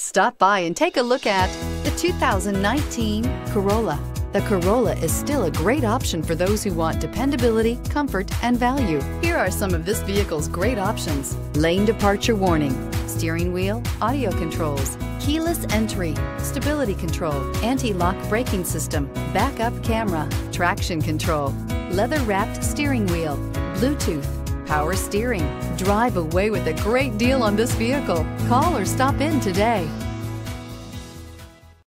Stop by and take a look at the 2019 Corolla. The Corolla is still a great option for those who want dependability, comfort, and value. Here are some of this vehicle's great options: lane departure warning, steering wheel audio controls, keyless entry, stability control, anti-lock braking system, backup camera, traction control, leather-wrapped steering wheel, Bluetooth, power steering. Drive away with a great deal on this vehicle. Call or stop in today.